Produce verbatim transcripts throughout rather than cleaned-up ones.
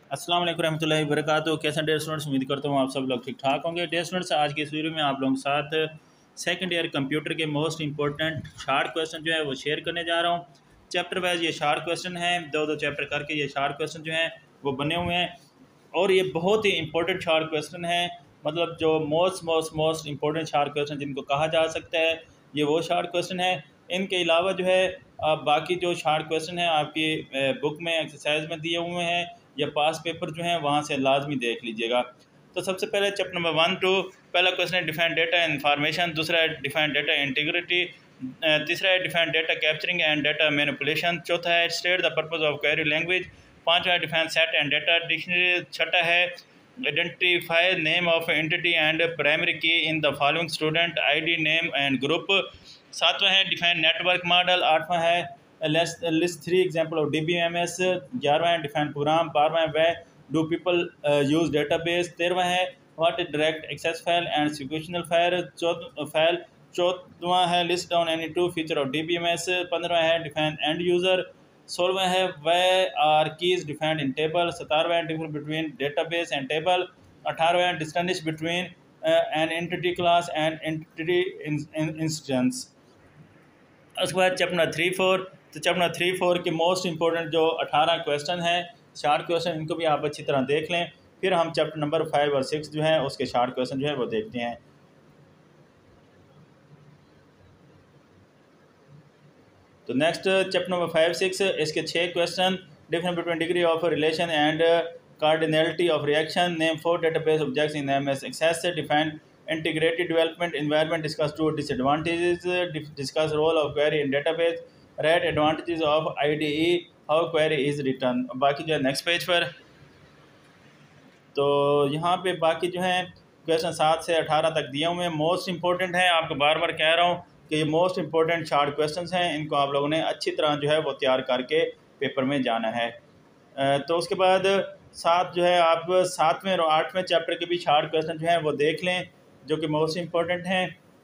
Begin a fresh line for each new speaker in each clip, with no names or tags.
अस्सलाम वालेकुम रहमतुल्लाहि व बरकातुहू। कैसे डेयर स्टूडेंट्स, उम्मीद करता हूँ आप सब लोग ठीक ठाक होंगे। डेयर स्टूडेंट्स, आज की इस वीडियो में आप लोगों के साथ सेकंड ईयर कंप्यूटर के मोस्ट इंपॉर्टेंट शार्ट क्वेश्चन जो है वो शेयर करने जा रहा हूँ। चैप्टर वाइज ये शार्ट क्वेश्चन हैं, दो दो चैप्टर करके ये शार्ट क्वेश्चन जो हैं वो बने हुए हैं और ये बहुत ही इंपॉर्टेंट शार्ट क्वेश्चन है। मतलब जो most most most important short question जिनको कहा जा सकता है, ये वो शार्ट क्वेश्चन है। इनके अलावा जो है आप बाकी जो शार्ट क्वेश्चन है आपकी बुक में एक्सरसाइज में दिए हुए हैं या पास पेपर जो हैं वहाँ से लाजमी देख लीजिएगा। तो सबसे पहले चैप्टर नंबर वन टू, पहला क्वेश्चन है डिफाइन डेटा इन्फॉर्मेशन, दूसरा है डिफाइन डेटा इंटीग्रिटी, तीसरा है define data capturing and data manipulation, चौथा है state the purpose of query language, पाँचवा है define set and data dictionary, छठा है identify name of entity and primary key in the following student ID name and group, सातवां है define network model, आठवां है list three example of D B M S, ग्यारहवां है define program, बारहवां है why do people use database, तेरहवां है what is direct access file and sequential file, चौथ फाइल चौदहवां है list down any two feature of D B M S, पंद्रहवां है डिफाइन एंड यूज़र, सोलहवां है why are keys defined in table, सतारहवां है difference between database and table, अठारहवां है distinguish between an entity class and entity instance. उसके बाद चैप्टर थ्री फोर, तो चैप्टर थ्री फोर के मोस्ट इंपॉर्टेंट जो अठारह क्वेश्चन हैं शार्ट क्वेश्चन, इनको भी आप अच्छी तरह देख लें। फिर हम चैप्टर नंबर फाइव और सिक्स जो हैं उसके शार्ट क्वेश्चन जो है वो देखते हैं। तो next chapter number five six, इसके छः question, difference between degree of relation and cardinality of reaction, name four database objects in M S access, define integrated development environment, discuss two disadvantages, discuss role of query in database, write advantages of I D E, how query is written। बाकी जो है next page पर, तो यहाँ पे बाकी जो हैं क्वेश्चन सात से अठारह तक दिए हुए हैं, मोस्ट इंपॉर्टेंट हैं। आपको बार बार कह रहा हूँ कि ये मोस्ट इंपॉर्टेंट शार्ट क्वेश्चन हैं, इनको आप लोगों ने अच्छी तरह जो है वो तैयार करके पेपर में जाना है। तो उसके बाद सात जो है आप सातवें और आठवें चैप्टर के भी शार्ट क्वेश्चन जो हैं वो देख लें जो कि मोस्ट इम्पोर्टेंट हैं।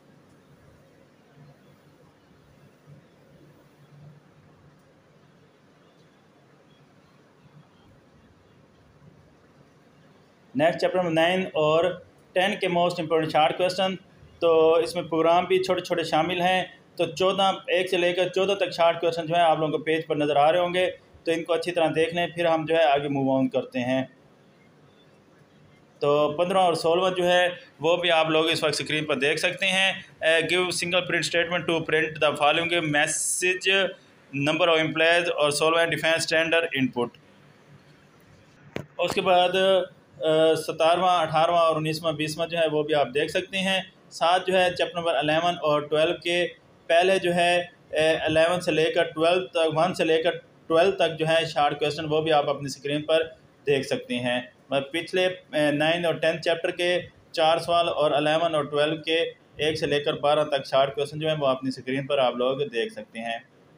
नेक्स्ट चैप्टर नंबर नाइन और टेन के मोस्ट इम्पोर्टेंट शार्ट क्वेश्चन, तो इसमें प्रोग्राम भी छोटे छोटे शामिल हैं। तो चौदह एक से लेकर चौदह तक शार्ट क्वेश्चन जो है आप लोगों को पेज पर नज़र आ रहे होंगे, तो इनको अच्छी तरह देख लें। फिर हम जो है आगे मूव ऑन करते हैं। तो पंद्रह और सोलह जो है वो भी आप लोग इस वक्त स्क्रीन पर देख सकते हैं। Give single print statement to print the following message number of employees, और सोलह डिफाइन स्टैंडर्ड इनपुट। उसके बाद सतारहवां अठारहवां और उन्नीसवां बीसवां जो है वो भी आप देख सकते हैं। साथ जो है चैप्टर नंबर अलेवन और ट्वेल्व के पहले जो है अलेवन से लेकर ट्वेल्व तक, वन से लेकर ट्वेल्व तक जो है शार्ट क्वेश्चन वो भी आप अपनी स्क्रीन पर देख सकते हैं। पिछले नाइन और टेंथ चैप्टर के चार सवाल और अलेवन और ट्वेल्व के एक से लेकर बारह तक शार्ट क्वेश्चन जो है वो अपनी स्क्रीन पर आप लोग देख सकते हैं।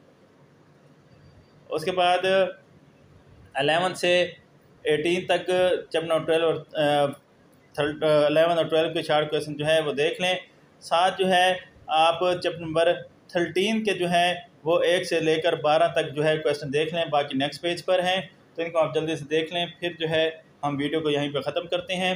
उसके बाद अलेवन से एटीन तक चैप्टर नंबर ट्वेल्व और अलेवन और ट्वेल्व के शार्ट क्वेश्चन जो है वो देख लें। साथ जो है आप चैप्टर नंबर थर्टीन के जो है वो एक से लेकर बारह तक जो है क्वेश्चन देख लें, बाकी नेक्स्ट पेज पर हैं, तो इनको आप जल्दी से देख लें। फिर जो है हम वीडियो को यहीं पर ख़त्म करते हैं।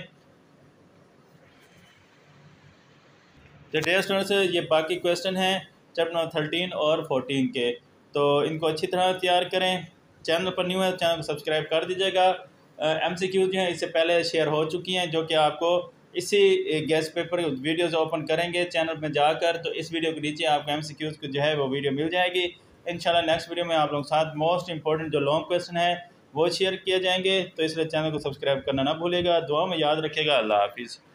तो डियर स्टूडेंट्स, ये बाकी क्वेश्चन हैं चैप्टर नंबर थर्टीन और फोर्टीन के, तो इनको अच्छी तरह तैयार करें। चैनल पर न्यू है, चैनल को सब्सक्राइब कर दीजिएगा। एम सी क्यू जो हैं इससे पहले शेयर हो चुकी हैं, जो कि आपको इसी गेस्ट पेपर वीडियोज़ ओपन करेंगे चैनल में जाकर, तो इस वीडियो के नीचे आपको एम सी क्यूज़ को जो है वो वीडियो मिल जाएगी। इंशाल्लाह नेक्स्ट वीडियो में आप लोगों के साथ मोस्ट इंपॉर्टेंट जो लॉन्ग क्वेश्चन है वो शेयर किए जाएंगे, तो इसलिए चैनल को सब्सक्राइब करना ना भूलेगा। दुआ में याद रखिएगा। अल्लाह हाफिज़।